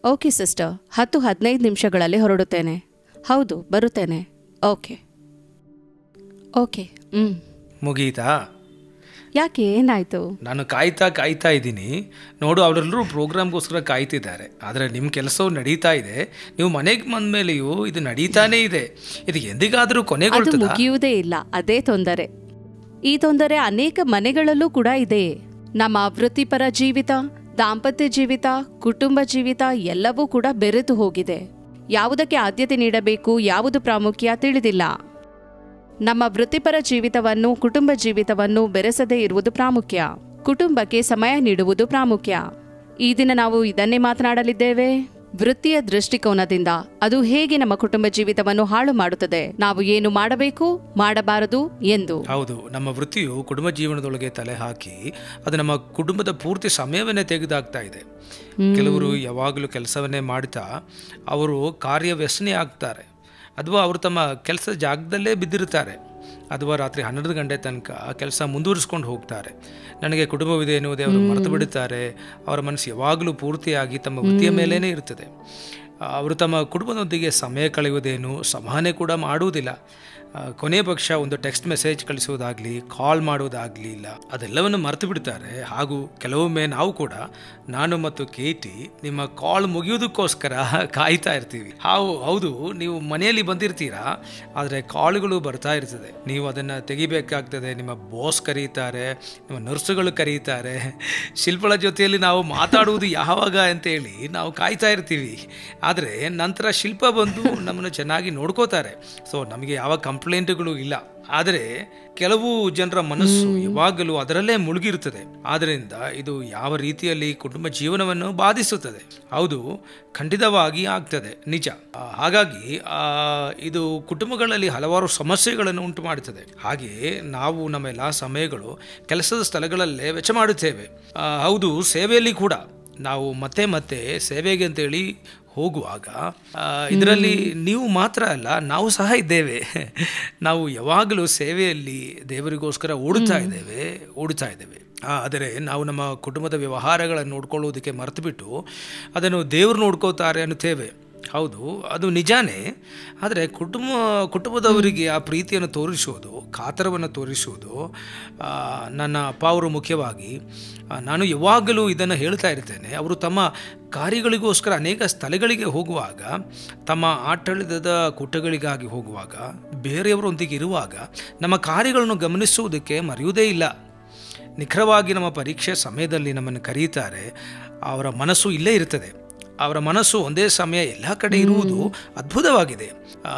Okay sister, 10-15 ನಿಮಿಷಗಳಲ್ಲಿ ಹೊರಡುತ್ತೇನೆ. ಹೌದು, ಬರುತ್ತೇನೆ. Okay okay. ಮುಗೀತಾ? ಯಾಕೆ, ಏನಾಯಿತು? ನಾನು ಕಾಯ್ತಾ ಇದ್ದೀನಿ. ನೋಡು, ಅವರೆಲ್ಲರೂ ಪ್ರೋಗ್ರಾಮ್ಗೋಸ್ಕರ ಕಾಯ್ತಿದ್ದಾರೆ. ಆದರೆ ನಿಮ್ಮ ಕೆಲಸವು ನಡೀತಾ ಇದೆ. ನೀವು ಮನೆಗೆ ಬಂದ ಮೇಲೆಯೂ ಇದು ನಡೀತಾನೇ ಇದೆ. ಇದು ಎಂದಿಗಾದರೂ ಕೊನೆಗೊಳ್ತದಾ? ಮುಗಿಯುವುದೇ ಇಲ್ಲ. ಅದೇ ತೊಂದರೆ. ಈ ತೊಂದರೆ ಅನೇಕ ಮನೆಗಳಲ್ಲೂ ಕೂಡ ಇದೆ. ನಮ್ಮ ವೃತ್ತಿಪರ ಜೀವಿತ, ದಾಂಪತ್ಯ ಜೀವಿತ, ಕುಟುಂಬ ಜೀವಿತ ಎಲ್ಲವೂ ಕೂಡ ಬೆರೆತು ಹೋಗಿದೆ. ಯಾವುದಕ್ಕೆ ಆದ್ಯತೆ ನೀಡಬೇಕು, ಯಾವುದು ಪ್ರಾಮುಖ್ಯ ತಿಳಿದಿಲ್ಲ. ನಮ್ಮ ವೃತ್ತಿಪರ ಜೀವಿತವನ್ನು, ಕುಟುಂಬ ಜೀವಿತವನ್ನು ಬೆರೆಸದೇ ಇರುವುದು ಪ್ರಾಮುಖ್ಯ. ಕುಟುಂಬಕ್ಕೆ ಸಮಯ ನೀಡುವುದು ಪ್ರಾಮುಖ್ಯ. ಈ ದಿನ ನಾವು ಇದನ್ನೇ ಮಾತನಾಡಲಿದ್ದೇವೆ. ವೃತ್ತಿಯ ದೃಷ್ಟಿಕೋನದಿಂದ ಅದು ಹೇಗೆ ನಮ್ಮ ಕುಟುಂಬ ಜೀವಿತವನ್ನು ಹಾಳು ಮಾಡುತ್ತದೆ, ನಾವು ಏನು ಮಾಡಬೇಕು, ಮಾಡಬಾರದು ಎಂದು. ಹೌದು, ನಮ್ಮ ವೃತ್ತಿಯು ಕುಟುಂಬ ಜೀವನದೊಳಗೆ ತಲೆ ಹಾಕಿ ಅದು ನಮ್ಮ ಕುಟುಂಬದ ಪೂರ್ತಿ ಸಮಯವನ್ನೇ ತೆಗೆದಾಕ್ತಾ ಇದೆ. ಕೆಲವರು ಯಾವಾಗಲೂ ಕೆಲಸವನ್ನೇ ಮಾಡ್ತಾ ಅವರು ಕಾರ್ಯವ್ಯಸನೆ ಆಗ್ತಾರೆ, ಅಥವಾ ಅವರು ತಮ್ಮ ಕೆಲಸದ ಜಾಗದಲ್ಲೇ ಬಿದ್ದಿರ್ತಾರೆ, ಅಥವಾ ರಾತ್ರಿ 12 ಗಂಟೆ ತನಕ ಕೆಲಸ ಮುಂದುವರಿಸ್ಕೊಂಡು ಹೋಗ್ತಾರೆ. ನನಗೆ ಕುಟುಂಬವಿದೆ ಎನ್ನುವುದೇ ಅವರು ಮರೆತು ಬಿಡುತ್ತಾರೆ. ಅವರ ಮನಸ್ಸು ಯಾವಾಗಲೂ ಪೂರ್ತಿಯಾಗಿ ತಮ್ಮ ವೃತ್ತಿಯ ಮೇಲೇ ಇರ್ತದೆ. ಅವರು ತಮ್ಮ ಕುಟುಂಬದೊಂದಿಗೆ ಸಮಯ ಕಳೆಯುವುದೇನು, ಸಂವಹನೆ ಕೂಡ ಮಾಡುವುದಿಲ್ಲ. ಕೊನೆಯ ಪಕ್ಷ ಒಂದು ಟೆಕ್ಸ್ಟ್ ಮೆಸೇಜ್ ಕಳಿಸುವುದಾಗಲಿ, ಕಾಲ್ ಮಾಡುವುದಾಗಲಿ ಇಲ್ಲ, ಅದೆಲ್ಲವನ್ನು ಮರೆತು ಬಿಡ್ತಾರೆ. ಹಾಗೂ ಕೆಲವೊಮ್ಮೆ ನಾವು ಕೂಡ, ನಾನು ಮತ್ತು ಕೇಟಿ ನಿಮ್ಮ ಕಾಲ್ ಮುಗಿಯೋದಕ್ಕೋಸ್ಕರ ಕಾಯ್ತಾ ಇರ್ತೀವಿ. ಹೌದು, ನೀವು ಮನೆಯಲ್ಲಿ ಬಂದಿರ್ತೀರಾ, ಆದರೆ ಕಾಲ್ಗಳು ಬರ್ತಾ ಇರ್ತದೆ. ನೀವು ಅದನ್ನು ತೆಗಿಬೇಕಾಗ್ತದೆ. ನಿಮ್ಮ ಬಾಸ್ ಕರೀತಾರೆ, ನಿಮ್ಮ ನರ್ಸುಗಳು ಕರೀತಾರೆ. ಶಿಲ್ಪಳ ಜೊತೆಯಲ್ಲಿ ನಾವು ಮಾತಾಡುವುದು ಯಾವಾಗ ಅಂತೇಳಿ ನಾವು ಕಾಯ್ತಾ ಇರ್ತೀವಿ. ಆದರೆ ನಂತರ ಶಿಲ್ಪ ಬಂದು ನಮ್ಮನ್ನು ಚೆನ್ನಾಗಿ ನೋಡ್ಕೋತಾರೆ. ಸೊ ನಮಗೆ ಯಾವ ಕಂಪ್ಲೇಂಟ್ಗಳು ಇಲ್ಲ. ಆದರೆ ಕೆಲವು ಜನರ ಮನಸ್ಸು ಯಾವಾಗಲೂ ಅದರಲ್ಲೇ ಮುಳುಗಿರುತ್ತದೆ. ಆದ್ದರಿಂದ ಇದು ಯಾವ ರೀತಿಯಲ್ಲಿ ಕುಟುಂಬ ಜೀವನವನ್ನು ಬಾಧಿಸುತ್ತದೆ. ಹೌದು, ಖಂಡಿತವಾಗಿ ಆಗ್ತದೆ, ನಿಜ. ಹಾಗಾಗಿ ಇದು ಕುಟುಂಬಗಳಲ್ಲಿ ಹಲವಾರು ಸಮಸ್ಯೆಗಳನ್ನು ಉಂಟು ಮಾಡುತ್ತದೆ. ಹಾಗೆಯೇ ನಾವು ನಮ್ಮೆಲ್ಲ ಸಮಯಗಳು ಕೆಲಸದ ಸ್ಥಳಗಳಲ್ಲೇ ವೆಚ್ಚ ಮಾಡುತ್ತೇವೆ. ಹೌದು, ಸೇವೆಯಲ್ಲಿ ಕೂಡ ನಾವು ಮತ್ತೆ ಮತ್ತೆ ಸೇವೆಗೆ ಅಂತೇಳಿ ಹೋಗುವಾಗ ಇದರಲ್ಲಿ ನೀವು ಮಾತ್ರ ಅಲ್ಲ, ನಾವು ಸಹ ಇದ್ದೇವೆ. ನಾವು ಯಾವಾಗಲೂ ಸೇವೆಯಲ್ಲಿ ದೇವರಿಗೋಸ್ಕರ ಓಡುತ್ತಾ ಇದ್ದೇವೆ. ಆದರೆ ನಾವು ನಮ್ಮ ಕುಟುಂಬದ ವ್ಯವಹಾರಗಳನ್ನು ನೋಡ್ಕೊಳ್ಳೋದಕ್ಕೆ ಮರೆತು ಬಿಟ್ಟು ಅದನ್ನು ದೇವರು ನೋಡ್ಕೋತಾರೆ ಅನ್ನುತ್ತೇವೆ. ಹೌದು, ಅದು ನಿಜಾನೇ. ಆದರೆ ಕುಟುಂಬದವರಿಗೆ ಆ ಪ್ರೀತಿಯನ್ನು ತೋರಿಸುವುದು, ಕಾತರವನ್ನು ತೋರಿಸುವುದು, ನನ್ನ ಅಪ್ಪ ಅವರು ಮುಖ್ಯವಾಗಿ, ನಾನು ಯಾವಾಗಲೂ ಇದನ್ನು ಹೇಳ್ತಾ ಇರ್ತೇನೆ. ಅವರು ತಮ್ಮ ಕಾರ್ಯಗಳಿಗೋಸ್ಕರ ಅನೇಕ ಸ್ಥಳಗಳಿಗೆ ಹೋಗುವಾಗ, ತಮ್ಮ ಆಡಳಿತದ ಕೂಟಗಳಿಗಾಗಿ ಹೋಗುವಾಗ, ಬೇರೆಯವರೊಂದಿಗೆ ಇರುವಾಗ ನಮ್ಮ ಕಾರ್ಯಗಳನ್ನು ಗಮನಿಸುವುದಕ್ಕೆ ಮರೆಯುವುದೇ ಇಲ್ಲ. ನಿಖರವಾಗಿ ನಮ್ಮ ಪರೀಕ್ಷೆ ಸಮಯದಲ್ಲಿ ನಮ್ಮನ್ನು ಕರೀತಾರೆ. ಅವರ ಮನಸ್ಸು ಇಲ್ಲೇ ಇರ್ತದೆ. ಅವರ ಮನಸ್ಸು ಒಂದೇ ಸಮಯ ಎಲ್ಲ ಕಡೆ ಇರುವುದು ಅದ್ಭುತವಾಗಿದೆ.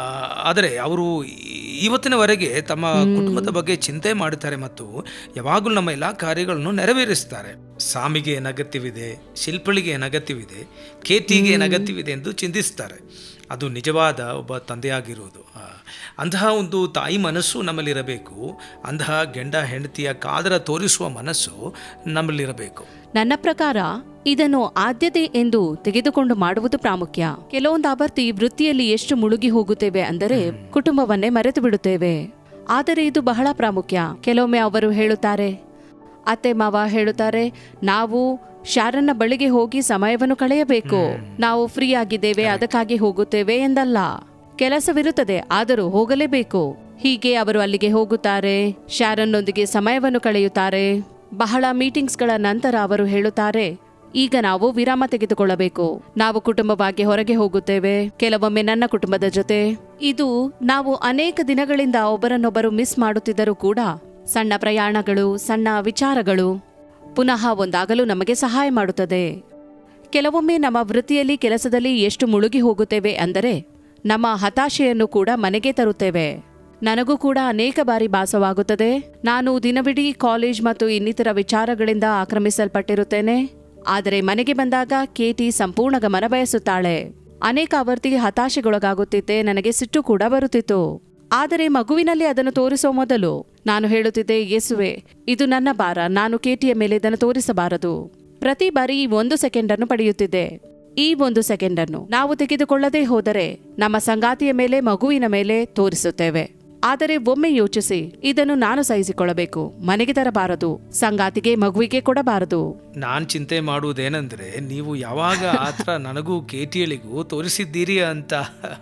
ಆದರೆ ಅವರು ಇವತ್ತಿನವರೆಗೆ ತಮ್ಮ ಕುಟುಂಬದ ಬಗ್ಗೆ ಚಿಂತೆ ಮಾಡುತ್ತಾರೆ ಮತ್ತು ಯಾವಾಗಲೂ ನಮ್ಮ ಎಲ್ಲ ಕಾರ್ಯಗಳನ್ನು ನೆರವೇರಿಸ್ತಾರೆ. ಸಾಮಿಗೆ ಏನು ಅಗತ್ಯವಿದೆ, ಶಿಲ್ಪಳಿಗೆ ಏನು ಅಗತ್ಯವಿದೆ, ಕೇಟಿಗೆ ಏನು ಅಗತ್ಯವಿದೆ ಎಂದು ಚಿಂತಿಸ್ತಾರೆ. ಅದು ನಿಜವಾದ ಒಬ್ಬ ತಂದೆಯಾಗಿರುವುದು. ಅಂತಹ ಒಂದು ತಾಯಿ ಮನಸ್ಸು ನಮ್ಮಲ್ಲಿರಬೇಕು. ಅಂತಹ ಗಂಡ ಹೆಂಡತಿಯ ಕಾದರ ತೋರಿಸುವ ಮನಸ್ಸು ನಮ್ಮಲ್ಲಿರಬೇಕು. ನನ್ನ ಪ್ರಕಾರ ಇದನ್ನು ಆದ್ಯತೆ ಎಂದು ತೆಗೆದುಕೊಂಡು ಮಾಡುವುದು ಪ್ರಾಮುಖ್ಯ. ಕೆಲವೊಂದು ಆವರ್ತಿ ವೃತ್ತಿಯಲ್ಲಿ ಎಷ್ಟು ಮುಳುಗಿ ಹೋಗುತ್ತೇವೆ ಅಂದರೆ ಕುಟುಂಬವನ್ನೇ ಮರೆತು ಬಿಡುತ್ತೇವೆ. ಆದರೆ ಇದು ಬಹಳ ಪ್ರಾಮುಖ್ಯ. ಕೆಲವೊಮ್ಮೆ ಅವರು ಹೇಳುತ್ತಾರೆ, ಅತ್ತೆ ಮಾವ ಹೇಳುತ್ತಾರೆ, ನಾವು ಶಾರನ್ನ ಬಳಿಗೆ ಹೋಗಿ ಸಮಯವನ್ನು ಕಳೆಯಬೇಕು, ನಾವು ಫ್ರೀ ಆಗಿದ್ದೇವೆ ಅದಕ್ಕಾಗಿ ಹೋಗುತ್ತೇವೆ ಎಂದಲ್ಲ. ಕೆಲಸವಿರುತ್ತದೆ, ಆದರೂ ಹೋಗಲೇಬೇಕು. ಹೀಗೆ ಅವರು ಅಲ್ಲಿಗೆ ಹೋಗುತ್ತಾರೆ, ಶಾರನ್ನೊಂದಿಗೆ ಸಮಯವನ್ನು ಕಳೆಯುತ್ತಾರೆ. ಬಹಳ ಮೀಟಿಂಗ್ಸ್ಗಳ ನಂತರ ಅವರು ಹೇಳುತ್ತಾರೆ, ಈಗ ನಾವು ವಿರಾಮ ತೆಗೆದುಕೊಳ್ಳಬೇಕು, ನಾವು ಕುಟುಂಬವಾಗಿ ಹೊರಗೆ ಹೋಗುತ್ತೇವೆ, ಕೆಲವೊಮ್ಮೆ ನನ್ನ ಕುಟುಂಬದ ಜೊತೆ. ಇದು ನಾವು ಅನೇಕ ದಿನಗಳಿಂದ ಒಬ್ಬರನ್ನೊಬ್ಬರು ಮಿಸ್ ಮಾಡುತ್ತಿದ್ದರೂ ಕೂಡ ಸಣ್ಣ ಪ್ರಯಾಣಗಳು, ಸಣ್ಣ ವಿಚಾರಗಳು ಪುನಃ ಒಂದಾಗಲು ನಮಗೆ ಸಹಾಯ ಮಾಡುತ್ತದೆ. ಕೆಲವೊಮ್ಮೆ ನಮ್ಮ ವೃತ್ತಿಯಲ್ಲಿ ಕೆಲಸದಲ್ಲಿ ಎಷ್ಟು ಮುಳುಗಿ ಹೋಗುತ್ತೇವೆ ಅಂದರೆ ನಮ್ಮ ಹತಾಶೆಯನ್ನು ಕೂಡ ಮನೆಗೆ ತರುತ್ತೇವೆ. ನನಗೂ ಕೂಡ ಅನೇಕ ಬಾರಿ ಭಾಸವಾಗುತ್ತದೆ. ನಾನು ದಿನವಿಡೀ ಕಾಲೇಜ್ ಮತ್ತು ಇನ್ನಿತರ ವಿಚಾರಗಳಿಂದ ಆಕ್ರಮಿಸಲ್ಪಟ್ಟಿರುತ್ತೇನೆ. ಆದರೆ ಮನೆಗೆ ಬಂದಾಗ ಕೇಟಿ ಸಂಪೂರ್ಣ ಗಮನ ಬಯಸುತ್ತಾಳೆ. ಅನೇಕ ಆವರ್ತಿ ಹತಾಶೆಗೊಳಗಾಗುತ್ತಿದ್ದೆ, ನನಗೆ ಸಿಟ್ಟು ಕೂಡ ಬರುತ್ತಿತ್ತು. ಆದರೆ ಮಗುವಿನಲ್ಲಿ ಅದನ್ನು ತೋರಿಸುವ ಮೊದಲು ನಾನು ಹೇಳುತ್ತಿದ್ದೆ, ಯೇಸುವೆ, ಇದು ನನ್ನ ಭಾರ, ನಾನು ಕೇಟಿಯ ಮೇಲೆ ಇದನ್ನು ತೋರಿಸಬಾರದು. ಪ್ರತಿ ಬಾರಿ 1 ಸೆಕೆಂಡನ್ನು ಪಡೆಯುತ್ತಿದ್ದೆ. ಈ 1 ಸೆಕೆಂಡನ್ನು ನಾವು ತೆಗೆದುಕೊಳ್ಳದೇ ಹೋದರೆ ನಮ್ಮ ಸಂಗಾತಿಯ ಮೇಲೆ, ಮಗುವಿನ ಮೇಲೆ ತೋರಿಸುತ್ತೇವೆ. ಆದರೆ ಒಮ್ಮೆ ಯೋಚಿಸಿ, ಇದನ್ನು ನಾನು ಸಹಿಸಿಕೊಳ್ಳಬೇಕು, ಮನೆಗೆ ತರಬಾರದು, ಸಂಗಾತಿಗೆ ಮಗುವಿಗೆ ಕೊಡಬಾರದು. ನಾನು ಚಿಂತೆ ಮಾಡುವುದೇನೆಂದ್ರೆ, ನೀವು ಯಾವಾಗ ಆತರ ನನಗೂ ಕೇಟಿಯಳಿಗೂ ತೋರಿಸಿದ್ದೀರಿ ಅಂತ.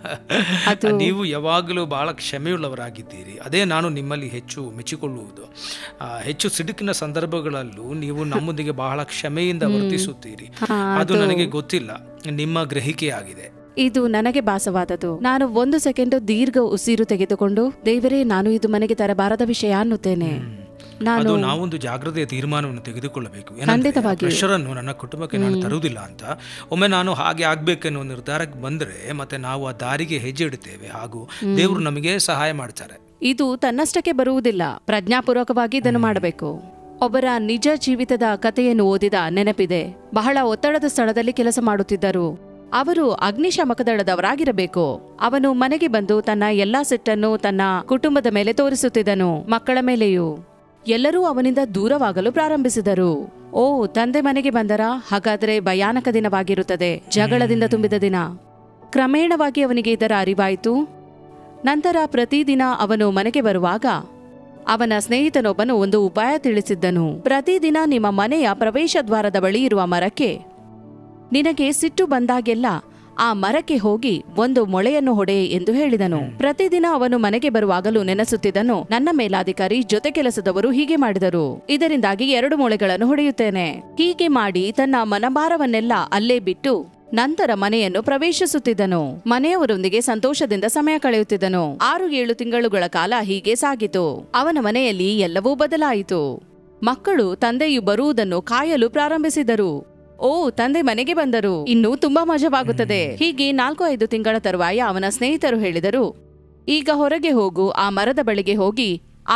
ನೀವು ಯಾವಾಗಲೂ ಬಹಳ ಕ್ಷಮೆಯುಳ್ಳವರಾಗಿದ್ದೀರಿ. ಅದೇ ನಾನು ನಿಮ್ಮಲ್ಲಿ ಹೆಚ್ಚು ಮೆಚ್ಚಿಕೊಳ್ಳುವುದು. ಹೆಚ್ಚು ಸಿಡುಕಿನ ಸಂದರ್ಭಗಳಲ್ಲೂ ನೀವು ನಮ್ಮೊಂದಿಗೆ ಬಹಳ ಕ್ಷಮೆಯಿಂದ ವರ್ತಿಸುತ್ತೀರಿ. ಅದು ನನಗೆ ಗೊತ್ತಿಲ್ಲ, ನಿಮ್ಮ ಗ್ರಹಿಕೆಯಾಗಿದೆ. ಇದು ನನಗೆ ಭಾಸವಾದದ್ದು. ನಾನು 1 ಸೆಕೆಂಡ್ ದೀರ್ಘ ಉಸಿರು ತೆಗೆದುಕೊಂಡು, ದೇವರೇ, ನಾನು ಇದು ಮನೆಗೆ ತರಬಾರದ ವಿಷಯ ಅನ್ನುತ್ತೇನೆ. ಅದು ನಾವೊಂದು ಜಾಗ್ರತೆಯ ತೀರ್ಮಾನವನ್ನು ತೆಗೆದುಕೊಳ್ಳಬೇಕು. ಪ್ರೆಷರ್ ಅನ್ನು ನನ್ನ ಕುಟುಂಬಕ್ಕೆ ನಾನು ತರುವುದಿಲ್ಲ ಅಂತ ಒಮ್ಮೆ ನಾನು ಹಾಗೆ ಆಗ್ಬೇಕೆನ್ನುವ ನಿರ್ಧಾರಕ್ಕೆ ಬಂದ್ರೆ ಮತ್ತೆ ನಾವು ಆ ದಾರಿಗೆ ಹೆಜ್ಜೆ ಇಡುತ್ತೇವೆ, ಹಾಗೂ ದೇವರು ನಮಗೆ ಸಹಾಯ ಮಾಡ್ತಾರೆ. ಇದು ತನ್ನಷ್ಟಕ್ಕೆ ಬರುವುದಿಲ್ಲ, ಪ್ರಜ್ಞಾಪೂರ್ವಕವಾಗಿ ಇದನ್ನು ಮಾಡಬೇಕು. ಒಬ್ಬರ ನಿಜ ಜೀವಿತದ ಕಥೆಯನ್ನು ಓದಿದ ನೆನಪಿದೆ. ಬಹಳ ಒತ್ತಡದ ಸ್ಥಳದಲ್ಲಿ ಕೆಲಸ ಮಾಡುತ್ತಿದ್ದರು. ಅವರು ಅಗ್ನಿಶಾಮಕ ದಳದವರಾಗಿರಬೇಕು. ಅವನು ಮನೆಗೆ ಬಂದು ತನ್ನ ಎಲ್ಲಾ ಸಿಟ್ಟನ್ನು ತನ್ನ ಕುಟುಂಬದ ಮೇಲೆ ತೋರಿಸುತ್ತಿದ್ದನು, ಮಕ್ಕಳ ಮೇಲೆಯೂ. ಎಲ್ಲರೂ ಅವನಿಂದ ದೂರವಾಗಲು ಪ್ರಾರಂಭಿಸಿದರು. ಓ, ತಂದೆ ಮನೆಗೆ ಬಂದರ? ಹಾಗಾದರೆ ಭಯಾನಕ ದಿನವಾಗಿರುತ್ತದೆ, ಜಗಳದಿಂದ ತುಂಬಿದ ದಿನ. ಕ್ರಮೇಣವಾಗಿ ಅವನಿಗೆ ಇದರ ಅರಿವಾಯಿತು. ನಂತರ ಪ್ರತಿದಿನ ಅವನು ಮನೆಗೆ ಬರುವಾಗ ಅವನ ಸ್ನೇಹಿತನೊಬ್ಬನು ಒಂದು ಉಪಾಯ ತಿಳಿಸಿದ್ದನು. ಪ್ರತಿದಿನ ನಿಮ್ಮ ಮನೆಯ ಪ್ರವೇಶ ದ್ವಾರದ ಬಳಿ ಇರುವ ಮರಕ್ಕೆ ನಿನಗೆ ಸಿಟ್ಟು ಬಂದಾಗೆಲ್ಲ ಆ ಮರಕ್ಕೆ ಹೋಗಿ ಒಂದು ಮೊಳೆಯನ್ನು ಹೊಡೆ ಎಂದು ಹೇಳಿದನು. ಪ್ರತಿದಿನ ಅವನು ಮನೆಗೆ ಬರುವಾಗಲೂ ನೆನೆಸುತ್ತಿದ್ದನು, ನನ್ನ ಮೇಲಾಧಿಕಾರಿ, ಜೊತೆ ಕೆಲಸದವರು ಹೀಗೆ ಮಾಡಿದರು, ಇದರಿಂದಾಗಿ 2 ಮೊಳೆಗಳನ್ನು ಹೊಡೆಯುತ್ತೇನೆ. ಹೀಗೆ ಮಾಡಿ ತನ್ನ ಮನಭಾರವನ್ನೆಲ್ಲ ಅಲ್ಲೇ ಬಿಟ್ಟು ನಂತರ ಮನೆಯನ್ನು ಪ್ರವೇಶಿಸುತ್ತಿದ್ದನು. ಮನೆಯವರೊಂದಿಗೆ ಸಂತೋಷದಿಂದ ಸಮಯ ಕಳೆಯುತ್ತಿದ್ದನು. 6-7 ತಿಂಗಳುಗಳ ಕಾಲ ಹೀಗೆ ಸಾಗಿತು. ಅವನ ಮನೆಯಲ್ಲಿ ಎಲ್ಲವೂ ಬದಲಾಯಿತು. ಮಕ್ಕಳು ತಂದೆಯು ಬರುವುದನ್ನು ಕಾಯಲು ಪ್ರಾರಂಭಿಸಿದರು. ಓ, ತಂದೆ ಮನೆಗೆ ಬಂದರು, ಇನ್ನೂ ತುಂಬಾ ಮಜವಾಗುತ್ತದೆ. ಹೀಗೆ 4-5 ತಿಂಗಳ ತರುವಾಯ ಅವನ ಸ್ನೇಹಿತರು ಹೇಳಿದರು, ಈಗ ಹೊರಗೆ ಹೋಗು, ಆ ಮರದ ಬಳಿಗೆ ಹೋಗಿ ಆ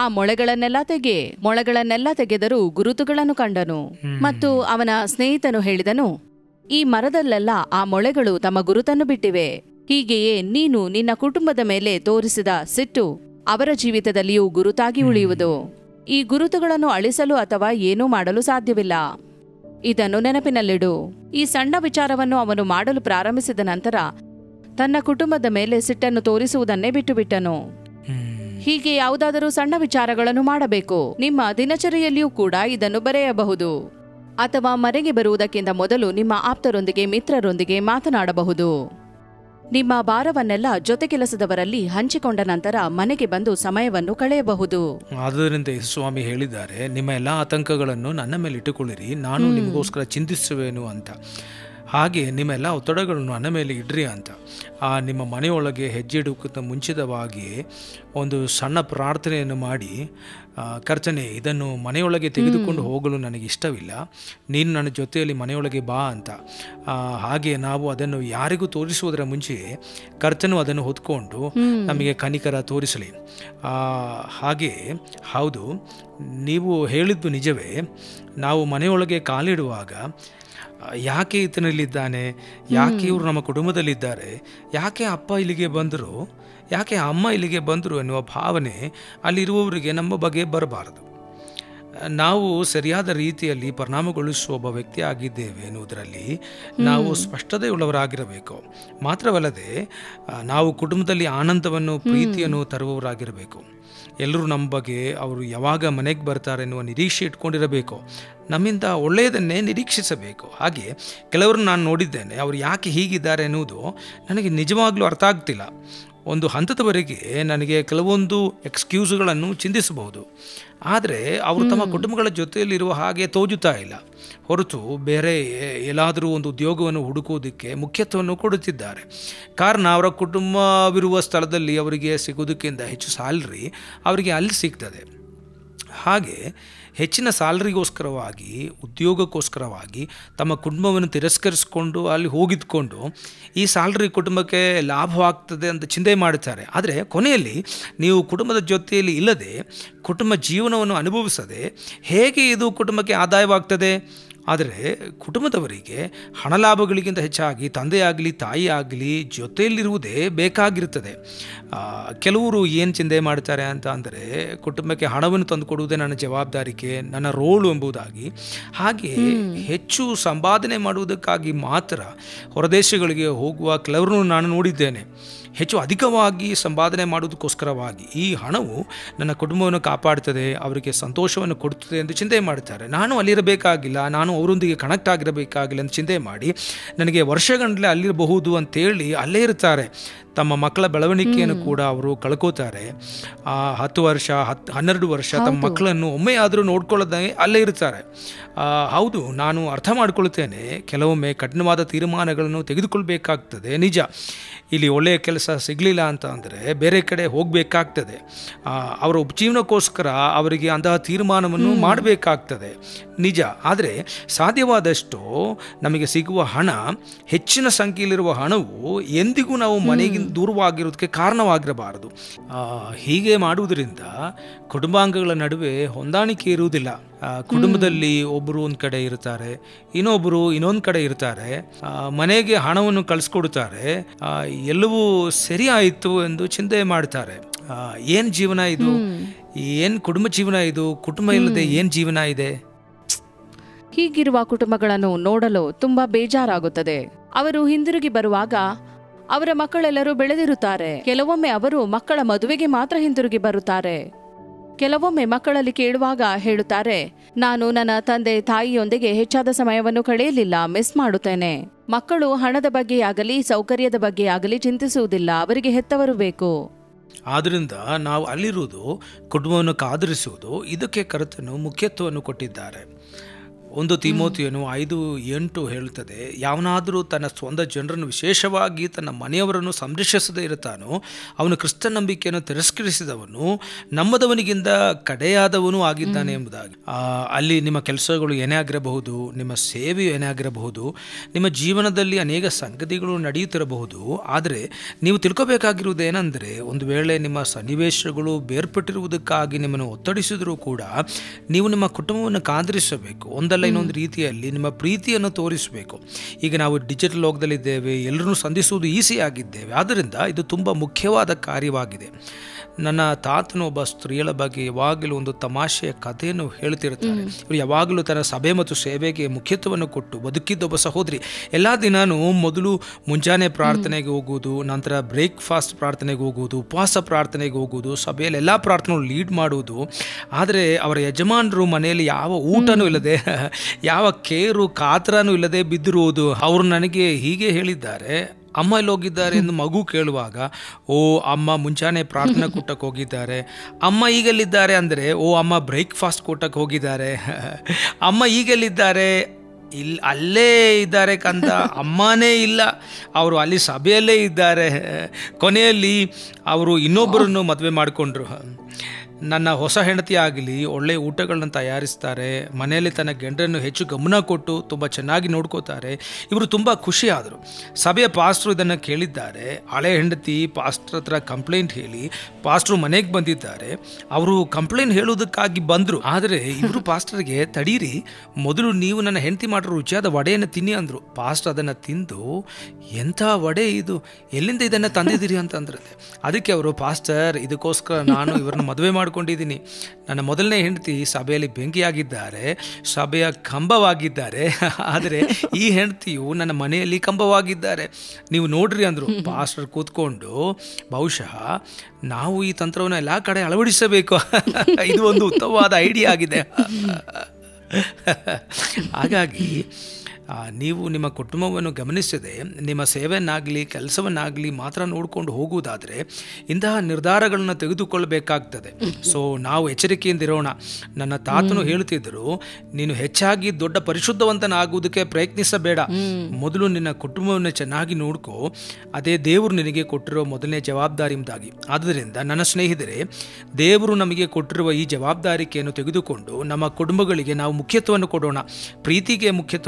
ಮೊಳೆಗಳನ್ನೆಲ್ಲ ತೆಗೆದರೂ ಗುರುತುಗಳನ್ನು ಕಂಡನು. ಮತ್ತು ಅವನ ಸ್ನೇಹಿತನು ಹೇಳಿದನು, ಈ ಮರದಲ್ಲೆಲ್ಲ ಆ ಮೊಳೆಗಳು ತಮ್ಮ ಗುರುತನ್ನು ಬಿಟ್ಟಿವೆ. ಹೀಗೆಯೇ ನೀನು ನಿನ್ನ ಕುಟುಂಬದ ಮೇಲೆ ತೋರಿಸಿದ ಸಿಟ್ಟು ಅವರ ಜೀವಿತದಲ್ಲಿಯೂ ಗುರುತಾಗಿ ಉಳಿಯುವುದು. ಈ ಗುರುತುಗಳನ್ನು ಅಳಿಸಲು ಅಥವಾ ಏನೂ ಮಾಡಲು ಸಾಧ್ಯವಿಲ್ಲ. ಇದನ್ನು ನೆನಪಿನಲ್ಲಿಡು. ಈ ಸಣ್ಣ ವಿಚಾರವನ್ನು ಅವನು ಮಾಡಲು ಪ್ರಾರಂಭಿಸಿದ ನಂತರ ತನ್ನ ಕುಟುಂಬದ ಮೇಲೆ ಸಿಟ್ಟನ್ನು ತೋರಿಸುವುದನ್ನೇ ಬಿಟ್ಟುಬಿಟ್ಟನು. ಹೀಗೆ ಯಾವುದಾದರೂ ಸಣ್ಣ ವಿಚಾರಗಳನ್ನು ಮಾಡಬೇಕು. ನಿಮ್ಮ ದಿನಚರಿಯಲ್ಲಿಯೂ ಕೂಡ ಇದನ್ನು ಬರೆಯಬಹುದು. ಅಥವಾ ಮನೆಗೆ ಬರುವುದಕ್ಕಿಂತ ಮೊದಲು ನಿಮ್ಮ ಆಪ್ತರೊಂದಿಗೆ, ಮಿತ್ರರೊಂದಿಗೆ ಮಾತನಾಡಬಹುದು. ನಿಮ್ಮ ಭಾರವನ್ನೆಲ್ಲ ಜೊತೆ ಕೆಲಸದವರಲ್ಲಿ ಹಂಚಿಕೊಂಡ ನಂತರ ಮನೆಗೆ ಬಂದು ಸಮಯವನ್ನು ಕಳೆಯಬಹುದು. ಆದ್ದರಿಂದ ಸ್ವಾಮಿ ಹೇಳಿದ್ದಾರೆ, ನಿಮ್ಮ ಎಲ್ಲಾ ಆತಂಕಗಳನ್ನು ನನ್ನ ಮೇಲೆ ಇಟ್ಟುಕೊಳ್ಳಿರಿ, ನಾನು ನಿಮಗೋಸ್ಕರ ಚಿಂತಿಸುವೆನು ಅಂತ. ಹಾಗೆ ನಿಮ್ಮೆಲ್ಲ ಒತ್ತಡಗಳನ್ನು ನನ್ನ ಮೇಲೆ ಇಡ್ರಿ ಅಂತ. ನಿಮ್ಮ ಮನೆಯೊಳಗೆ ಹೆಜ್ಜೆ ಇಡುವುದಕ್ಕಿಂತ ಮುಂಚಿತವಾಗಿ ಒಂದು ಸಣ್ಣ ಪ್ರಾರ್ಥನೆಯನ್ನು ಮಾಡಿ, ಕರ್ತನೇ, ಇದನ್ನು ಮನೆಯೊಳಗೆ ತೆಗೆದುಕೊಂಡು ಹೋಗಲು ನನಗೆ ಇಷ್ಟವಿಲ್ಲ, ನೀನು ನನ್ನ ಜೊತೆಯಲ್ಲಿ ಮನೆಯೊಳಗೆ ಬಾ ಅಂತ. ಹಾಗೆ ನಾವು ಅದನ್ನು ಯಾರಿಗೂ ತೋರಿಸುವುದರ ಮುಂಚೆ ಕರ್ತನು ಅದನ್ನು ಹೊತ್ಕೊಂಡು ನಮಗೆ ಕನಿಕರ ತೋರಿಸಲಿ. ಹಾಗೆ ಹೌದು, ನೀವು ಹೇಳಿದ್ದು ನಿಜವೇ. ನಾವು ಮನೆಯೊಳಗೆ ಕಾಲಿಡುವಾಗ ಯಾಕೆ ಈತನಲ್ಲಿದ್ದಾನೆ, ಯಾಕೆ ಇವರು ನಮ್ಮ ಕುಟುಂಬದಲ್ಲಿದ್ದಾರೆ, ಯಾಕೆ ಅಪ್ಪ ಇಲ್ಲಿಗೆ ಬಂದರು, ಯಾಕೆ ಅಮ್ಮ ಇಲ್ಲಿಗೆ ಬಂದರು ಎನ್ನುವ ಭಾವನೆ ಅಲ್ಲಿರುವವರಿಗೆ ನಮ್ಮ ಬಗ್ಗೆ ಬರಬಾರದು. ನಾವು ಸರಿಯಾದ ರೀತಿಯಲ್ಲಿ ಪರಿಣಾಮಗೊಳಿಸುವ ಒಬ್ಬ ವ್ಯಕ್ತಿ ಆಗಿದ್ದೇವೆ ಎನ್ನುವುದರಲ್ಲಿ ನಾವು ಸ್ಪಷ್ಟತೆಯುಳ್ಳವರಾಗಿರಬೇಕು. ಮಾತ್ರವಲ್ಲದೆ ನಾವು ಕುಟುಂಬದಲ್ಲಿ ಆನಂದವನ್ನು, ಪ್ರೀತಿಯನ್ನು ತರುವವರಾಗಿರಬೇಕು. ಎಲ್ಲರೂ ನಮ್ಮ ಬಗ್ಗೆ ಅವರು ಯಾವಾಗ ಮನೆಗೆ ಬರ್ತಾರೆ ಎನ್ನುವ ನಿರೀಕ್ಷೆ ಇಟ್ಕೊಂಡಿರಬೇಕು. ನಮ್ಮಿಂದ ಒಳ್ಳೆಯದನ್ನೇ ನಿರೀಕ್ಷಿಸಬೇಕು. ಹಾಗೆ ಕೆಲವರು ನಾನು ನೋಡಿದ್ದೇನೆ, ಅವರು ಯಾಕೆ ಹೀಗಿದ್ದಾರೆ ಎನ್ನುವುದು ನನಗೆ ನಿಜವಾಗ್ಲೂ ಅರ್ಥ ಆಗ್ತಿಲ್ಲ. ಒಂದು ಹಂತದವರೆಗೆ ನನಗೆ ಕೆಲವೊಂದು ಎಕ್ಸ್ಕ್ಯೂಸ್ಗಳನ್ನು ಚಿಂತಿಸಬಹುದು. ಆದರೆ ಅವರು ತಮ್ಮ ಕುಟುಂಬಗಳ ಜೊತೆಯಲ್ಲಿರುವ ಹಾಗೆ ತೋಜುತ್ತಾ ಇಲ್ಲ ಹೊರತು ಬೇರೆ ಎಲ್ಲಾದರೂ ಒಂದು ಉದ್ಯೋಗವನ್ನು ಹುಡುಕುವುದಕ್ಕೆ ಮುಖ್ಯತ್ವವನ್ನು ಕೊಡುತ್ತಿದ್ದಾರೆ. ಕಾರಣ ಅವರ ಕುಟುಂಬವಿರುವ ಸ್ಥಳದಲ್ಲಿ ಅವರಿಗೆ ಸಿಗೋದಕ್ಕಿಂತ ಹೆಚ್ಚು ಸ್ಯಾಲ್ರಿ ಅವರಿಗೆ ಅಲ್ಲಿ ಸಿಗ್ತದೆ. ಹಾಗೆ ಹೆಚ್ಚಿನ ಸ್ಯಾಲ್ರಿಗೋಸ್ಕರವಾಗಿ, ಉದ್ಯೋಗಕ್ಕೋಸ್ಕರವಾಗಿ ತಮ್ಮ ಕುಟುಂಬವನ್ನು ತಿರಸ್ಕರಿಸಿಕೊಂಡು ಅಲ್ಲಿ ಹೋಗಿದ್ಕೊಂಡು ಈ ಸ್ಯಾಲ್ರಿ ಕುಟುಂಬಕ್ಕೆ ಲಾಭವಾಗ್ತದೆ ಅಂತ ಚಿಂತೆ ಮಾಡುತ್ತಾರೆ. ಆದರೆ ಕೊನೆಯಲ್ಲಿ ನೀವು ಕುಟುಂಬದ ಜೊತೆಯಲ್ಲಿ ಇಲ್ಲದೆ, ಕುಟುಂಬ ಜೀವನವನ್ನು ಅನುಭವಿಸದೆ ಹೇಗೆ ಇದು ಕುಟುಂಬಕ್ಕೆ ಆದಾಯವಾಗ್ತದೆ? ಆದರೆ ಕುಟುಂಬದವರಿಗೆ ಹಣ ಲಾಭಗಳಿಗಿಂತ ಹೆಚ್ಚಾಗಿ ತಂದೆಯಾಗಲಿ ತಾಯಿ ಆಗಲಿ ಜೊತೆಯಲ್ಲಿರುವುದೇ ಬೇಕಾಗಿರುತ್ತದೆ. ಕೆಲವರು ಏನು ಚಿಂತೆ ಮಾಡ್ತಾರೆ ಅಂತ ಅಂದರೆ, ಕುಟುಂಬಕ್ಕೆ ಹಣವನ್ನು ತಂದುಕೊಡುವುದೇ ನನ್ನ ಜವಾಬ್ದಾರಿಕೆ, ನನ್ನ ರೋಲು ಎಂಬುದಾಗಿ. ಹಾಗೆ ಹೆಚ್ಚು ಸಂಪಾದನೆ ಮಾಡುವುದಕ್ಕಾಗಿ ಮಾತ್ರ ಹೊರದೇಶಗಳಿಗೆ ಹೋಗುವ ಕೆಲವರನ್ನು ನಾನು ನೋಡಿದ್ದೇನೆ. ಹೆಚ್ಚು ಅಧಿಕವಾಗಿ ಸಂಪಾದನೆ ಮಾಡುವುದಕ್ಕೋಸ್ಕರವಾಗಿ ಈ ಹಣವು ನನ್ನ ಕುಟುಂಬವನ್ನು ಕಾಪಾಡ್ತದೆ, ಅವರಿಗೆ ಸಂತೋಷವನ್ನು ಕೊಡುತ್ತದೆ ಎಂದು ಚಿಂತೆ ಮಾಡ್ತಾರೆ. ನಾನು ಅಲ್ಲಿರಬೇಕಾಗಿಲ್ಲ, ನಾನು ಅವರೊಂದಿಗೆ ಕನೆಕ್ಟ್ ಆಗಿರಬೇಕಾಗಿಲ್ಲ ಅಂತ ಚಿಂತೆ ಮಾಡಿ ನನಗೆ ವರ್ಷಗಟ್ಟಲೆ ಅಲ್ಲಿರಬಹುದು ಅಂತೇಳಿ ಅಲ್ಲೇ ಇರ್ತಾರೆ. ತಮ್ಮ ಮಕ್ಕಳ ಬೆಳವಣಿಗೆಯನ್ನು ಕೂಡ ಅವರು ಕಳ್ಕೋತಾರೆ. 10 ವರ್ಷ 12 ವರ್ಷ ತಮ್ಮ ಮಕ್ಕಳನ್ನು ಒಮ್ಮೆ ಆದರೂ ನೋಡ್ಕೊಳ್ಳೋದೇ ಅಲ್ಲೇ ಇರ್ತಾರೆ. ಹೌದು, ನಾನು ಅರ್ಥ ಮಾಡ್ಕೊಳ್ತೇನೆ, ಕೆಲವೊಮ್ಮೆ ಕಠಿಣವಾದ ತೀರ್ಮಾನಗಳನ್ನು ತೆಗೆದುಕೊಳ್ಬೇಕಾಗ್ತದೆ, ನಿಜ. ಇಲ್ಲಿ ಒಳ್ಳೆಯ ಕೆಲಸ ಸಿಗಲಿಲ್ಲ ಅಂತ ಅಂದರೆ ಬೇರೆ ಕಡೆ ಹೋಗಬೇಕಾಗ್ತದೆ. ಅವರ ಉಪಜೀವನಕ್ಕೋಸ್ಕರ ಅವರಿಗೆ ಅಂತಹ ತೀರ್ಮಾನವನ್ನು ಮಾಡಬೇಕಾಗ್ತದೆ, ನಿಜ. ಆದರೆ ಸಾಧ್ಯವಾದಷ್ಟು ನಮಗೆ ಸಿಗುವ ಹಣ, ಹೆಚ್ಚಿನ ಸಂಖ್ಯೆಯಲ್ಲಿರುವ ಹಣವು ಎಂದಿಗೂ ನಾವು ಮನೆಗಿಂತ ದೂರವಾಗಿರೋದಕ್ಕೆ ಕಾರಣವಾಗಿರಬಾರದು. ಹೀಗೆ ಮಾಡುವುದರಿಂದ ಕುಟುಂಬಾಂಗಗಳ ನಡುವೆ ಹೊಂದಾಣಿಕೆ ಇರುವುದಿಲ್ಲ. ಕುಟುಂಬದಲ್ಲಿ ಒಬ್ಬರು ಒಂದು ಕಡೆ ಇರ್ತಾರೆ, ಇನ್ನೊಬ್ಬರು ಇನ್ನೊಂದು ಕಡೆ ಇರ್ತಾರೆ, ಮನೆಗೆ ಹಣವನ್ನು ಕಳಿಸ್ಕೊಡ್ತಾರೆ, ಎಲ್ಲವೂ ಸರಿ ಆಯಿತು ಎಂದು ಚಿಂತೆ ಮಾಡ್ತಾರೆ. ಏನು ಜೀವನ ಇದು? ಏನು ಕುಟುಂಬ ಜೀವನ ಇದು? ಕುಟುಂಬ ಇಲ್ಲದೆ ಏನು ಜೀವನ ಇದೆ? ಹೀಗಿರುವ ಕುಟುಂಬಗಳನ್ನು ನೋಡಲು ತುಂಬಾ ಬೇಜಾರಾಗುತ್ತದೆ. ಅವರು ಹಿಂದಿರುಗಿ ಬರುವಾಗ ಅವರ ಮಕ್ಕಳೆಲ್ಲರೂ ಬೆಳೆದಿರುತ್ತಾರೆ. ಕೆಲವೊಮ್ಮೆ ಅವರು ಮಕ್ಕಳ ಮದುವೆಗೆ ಮಾತ್ರ ಹಿಂದಿರುಗಿ ಬರುತ್ತಾರೆ. ಕೆಲವೊಮ್ಮೆ ಮಕ್ಕಳಲ್ಲಿ ಕೇಳುವಾಗ ಹೇಳುತ್ತಾರೆ, ನಾನು ನನ್ನ ತಂದೆ ತಾಯಿಯೊಂದಿಗೆ ಹೆಚ್ಚಾದ ಸಮಯವನ್ನು ಕಳೆಯಲಿಲ್ಲ, ಮಿಸ್ ಮಾಡುತ್ತೇನೆ. ಮಕ್ಕಳು ಹಣದ ಬಗ್ಗೆ ಆಗಲಿ ಸೌಕರ್ಯದ ಬಗ್ಗೆ ಆಗಲಿ ಚಿಂತಿಸುವುದಿಲ್ಲ, ಅವರಿಗೆ ಹೆತ್ತವರು ಬೇಕು. ಆದ್ದರಿಂದ ನಾವು ಅಲ್ಲಿರುವುದು, ಕುಟುಂಬವನ್ನು ಕಾದರಿಸುವುದು, ಇದಕ್ಕೆ ಕರ್ತನು ಮುಖ್ಯತ್ವವನ್ನು ಕೊಟ್ಟಿದ್ದಾರೆ. 1 ತಿಮೋಥೆಯನು 5:8 ಹೇಳುತ್ತದೆ, ಯಾವನಾದರೂ ತನ್ನ ಸ್ವಂತ ಜನರನ್ನು, ವಿಶೇಷವಾಗಿ ತನ್ನ ಮನೆಯವರನ್ನು ಸಂರಕ್ಷಿಸದೇ ಇರುತ್ತಾನೋ ಅವನು ಕ್ರಿಸ್ತ ನಂಬಿಕೆಯನ್ನು ತಿರಸ್ಕರಿಸಿದವನು, ನಮ್ಮದವನಿಗಿಂತ ಕಡೆಯಾದವನು ಆಗಿದ್ದಾನೆ ಎಂಬುದಾಗಿ. ಅಲ್ಲಿ ನಿಮ್ಮ ಕೆಲಸಗಳು ಏನೇ ಆಗಿರಬಹುದು, ನಿಮ್ಮ ಸೇವೆಯು ಏನೇ ಆಗಿರಬಹುದು, ನಿಮ್ಮ ಜೀವನದಲ್ಲಿ ಅನೇಕ ಸಂಗತಿಗಳು ನಡೆಯುತ್ತಿರಬಹುದು. ಆದರೆ ನೀವು ತಿಳ್ಕೋಬೇಕಾಗಿರುವುದೇನೆಂದರೆ, ಒಂದು ವೇಳೆ ನಿಮ್ಮ ಸನ್ನಿವೇಶಗಳು ಬೇರ್ಪಟ್ಟಿರುವುದಕ್ಕಾಗಿ ನಿಮ್ಮನ್ನು ಒತ್ತಡಿಸಿದರೂ ಕೂಡ ನೀವು ನಿಮ್ಮ ಕುಟುಂಬವನ್ನು ಕಾದರಿಸಬೇಕು. ಒಂದಲ್ಲ ಇನ್ನೊಂದು ರೀತಿಯಲ್ಲಿ ನಿಮ್ಮ ಪ್ರೀತಿಯನ್ನು ತೋರಿಸಬೇಕು. ಈಗ ನಾವು ಡಿಜಿಟಲ್ ಲೋಕದಲ್ಲಿದ್ದೇವೆ, ಎಲ್ಲರನ್ನೂ ಸಂಧಿಸುವುದು ಈಸಿ ಆಗಿದ್ದೇವೆ. ಆದ್ದರಿಂದ ಇದು ತುಂಬ ಮುಖ್ಯವಾದ ಕಾರ್ಯವಾಗಿದೆ. ನನ್ನ ತಾತನು ಒಬ್ಬ ಸ್ತ್ರೀಯಳ ಬಗ್ಗೆ ಯಾವಾಗಲೂ ಒಂದು ತಮಾಷೆಯ ಕಥೆಯನ್ನು ಹೇಳ್ತಿರ್ತಾರೆ. ಇವರು ಯಾವಾಗಲೂ ತನ್ನ ಸಭೆ ಮತ್ತು ಸೇವೆಗೆ ಮುಖ್ಯತ್ವವನ್ನು ಕೊಟ್ಟು ಬದುಕಿದ್ದೊಬ್ಬ ಸಹೋದರಿ. ಎಲ್ಲ ದಿನಾನು ಮೊದಲು ಮುಂಜಾನೆ ಪ್ರಾರ್ಥನೆಗೆ ಹೋಗುವುದು, ನಂತರ ಬ್ರೇಕ್ಫಾಸ್ಟ್ ಪ್ರಾರ್ಥನೆಗೆ ಹೋಗುವುದು, ಉಪವಾಸ ಪ್ರಾರ್ಥನೆಗೆ ಹೋಗುವುದು, ಸಭೆಯಲ್ಲಿ ಎಲ್ಲ ಪ್ರಾರ್ಥನೆಗಳು ಲೀಡ್ ಮಾಡುವುದು. ಆದರೆ ಅವರ ಯಜಮಾನರು ಮನೆಯಲ್ಲಿ ಯಾವ ಊಟನೂ ಇಲ್ಲದೆ, ಯಾವ ಕೇರು ಕಾತರನೂ ಇಲ್ಲದೆ ಬಿದ್ದಿರುವುದು. ಅವರು ನನಗೆ ಹೀಗೆ ಹೇಳಿದ್ದಾರೆ, ಅಮ್ಮ ಎಲ್ಲಿ ಹೋಗಿದ್ದಾರೆ ಎಂದು ಮಗು ಕೇಳುವಾಗ, ಓ ಅಮ್ಮ ಮುಂಚಾನೆ ಪ್ರಾರ್ಥನಾ ಕೂಟಕ್ಕೆ ಹೋಗಿದ್ದಾರೆ. ಅಮ್ಮ ಈಗೆಲ್ಲಿದ್ದಾರೆ ಅಂದರೆ, ಓ ಅಮ್ಮ ಬ್ರೇಕ್ಫಾಸ್ಟ್ ಕೂಟಕ್ಕೆ ಹೋಗಿದ್ದಾರೆ. ಅಮ್ಮ ಈಗೆಲ್ಲಿದ್ದಾರೆ? ಅಲ್ಲೇ ಇದ್ದಾರೆ ಕಂದ, ಅಮ್ಮನೇ ಇಲ್ಲ, ಅವರು ಅಲ್ಲಿ ಸಭೆಯಲ್ಲೇ ಇದ್ದಾರೆ. ಕೊನೆಯಲ್ಲಿ ಅವರು ಇನ್ನೊಬ್ಬರನ್ನು ಮದುವೆ ಮಾಡಿಕೊಂಡ್ರು. ನನ್ನ ಹೊಸ ಹೆಂಡತಿ ಆಗಲಿ ಒಳ್ಳೆಯ ಊಟಗಳನ್ನ ತಯಾರಿಸ್ತಾರೆ, ಮನೆಯಲ್ಲಿ ತನ್ನ ಗಂಡರನ್ನು ಹೆಚ್ಚು ಗಮನ ಕೊಟ್ಟು ತುಂಬ ಚೆನ್ನಾಗಿ ನೋಡ್ಕೋತಾರೆ. ಇವರು ತುಂಬ ಖುಷಿಯಾದರು. ಸಭೆಯ ಪಾಸ್ಟ್ರು ಇದನ್ನು ಕೇಳಿದ್ದಾರೆ. ಹಳೆ ಹೆಂಡತಿ ಪಾಸ್ಟ್ರ ಹತ್ರ ಕಂಪ್ಲೇಂಟ್ ಹೇಳಿ ಪಾಸ್ಟ್ರು ಮನೆಗೆ ಬಂದಿದ್ದಾರೆ. ಅವರು ಕಂಪ್ಲೇಂಟ್ ಹೇಳೋದಕ್ಕಾಗಿ ಬಂದರು. ಆದರೆ ಇವರು ಪಾಸ್ಟರ್ಗೆ, ತಡೀರಿ, ಮೊದಲು ನೀವು ನನ್ನ ಹೆಂಡತಿ ಮಾಡಿರೋ ರುಚಿಯಾದ ವಡೆಯನ್ನು ತಿನ್ನಿ ಅಂದರು. ಪಾಸ್ಟರ್ ಅದನ್ನು ತಿಂದು, ಎಂಥ ವಡೆ ಇದು, ಎಲ್ಲಿಂದ ಇದನ್ನು ತಂದಿದ್ದೀರಿ ಅಂತಂದ್ರೆ. ಅದಕ್ಕೆ ಅವರು, ಪಾಸ್ಟರ್, ಇದಕ್ಕೋಸ್ಕರ ನಾನು ಇವರನ್ನು ಮದುವೆ ಮಾಡಿಕೊಂಡಿದ್ದೀನಿ. ನನ್ನ ಮೊದಲನೇ ಹೆಂಡತಿ ಸಭೆಯಲ್ಲಿ ಬೆಂಕಿಯಾಗಿದ್ದಾರೆ, ಸಭೆಯ ಕಂಬವಾಗಿದ್ದಾರೆ. ಆದರೆ ಈ ಹೆಂಡತಿಯು ನನ್ನ ಮನೆಯಲ್ಲಿ ಕಂಬವಾಗಿದ್ದಾರೆ. ನೀವು ನೋಡ್ರಿ ಅಂದರು. ಪಾಸ್ಟರ್ ಕೂತ್ಕೊಂಡು, ಬಹುಶಃ ನಾವು ಈ ತಂತ್ರವನ್ನು ಎಲ್ಲ ಕಡೆ ಅಳವಡಿಸಬೇಕು, ಇದು ಒಂದು ಉತ್ತಮವಾದ ಐಡಿಯಾ ಆಗಿದೆ. ಹಾಗಾಗಿ ನೀವು ನಿಮ್ಮ ಕುಟುಂಬವನ್ನು ಗಮನಿಸದೆ ನಿಮ್ಮ ಸೇವೆಯನ್ನಾಗಲಿ ಕೆಲಸವನ್ನಾಗಲಿ ಮಾತ್ರ ನೋಡಿಕೊಂಡು ಹೋಗುವುದಾದರೆ ಇಂತಹ ನಿರ್ಧಾರಗಳನ್ನು ತೆಗೆದುಕೊಳ್ಳಬೇಕಾಗ್ತದೆ. ಸೊ ನಾವು ಎಚ್ಚರಿಕೆಯಿಂದಿರೋಣ. ನನ್ನ ತಾತನು ಹೇಳ್ತಿದ್ದರು, ನೀನು ಹೆಚ್ಚಾಗಿ ದೊಡ್ಡ ಪರಿಶುದ್ಧವಂತನಾಗುವುದಕ್ಕೆ ಪ್ರಯತ್ನಿಸಬೇಡ, ಮೊದಲು ನಿನ್ನ ಕುಟುಂಬವನ್ನು ಚೆನ್ನಾಗಿ ನೋಡ್ಕೋ, ಅದೇ ದೇವರು ನಿನಗೆ ಕೊಟ್ಟಿರೋ ಮೊದಲನೇ ಜವಾಬ್ದಾರಿ ಎಂಬುದಾಗಿ. ಆದ್ದರಿಂದ ನನ್ನ ಸ್ನೇಹಿತರೆ, ದೇವರು ನಮಗೆ ಕೊಟ್ಟಿರುವ ಈ ಜವಾಬ್ದಾರಿಕೆಯನ್ನು ತೆಗೆದುಕೊಂಡು ನಮ್ಮ ಕುಟುಂಬಗಳಿಗೆ ನಾವು ಮುಖ್ಯತ್ವವನ್ನು ಕೊಡೋಣ, ಪ್ರೀತಿಗೆ ಮುಖ್ಯತ್ವವನ್ನು ಕೊಡೋಣ,